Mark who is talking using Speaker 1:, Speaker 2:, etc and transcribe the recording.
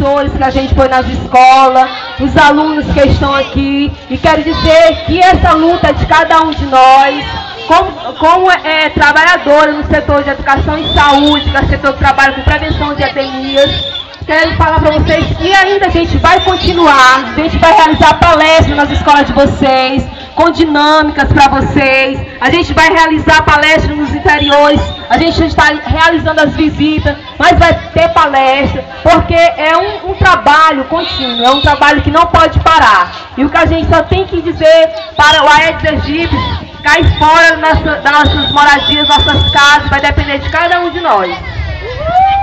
Speaker 1: professores que a gente põe nas escolas, os alunos que estão aqui, e quero dizer que essa luta é de cada um de nós, como trabalhadora no setor de educação e saúde, que é o setor que trabalha com prevenção de epidemias. Quero falar para vocês que ainda a gente vai continuar, a gente vai realizar palestras nas escolas de vocês, com dinâmicas para vocês, a gente vai realizar palestras nos interiores, a gente está realizando as visitas, mas vai ter palestra, porque é um trabalho contínuo, é um trabalho que não pode parar. E o que a gente só tem que dizer para o Aedes aegypti, cair fora das nossas moradias, nossas casas, vai depender de cada um de nós.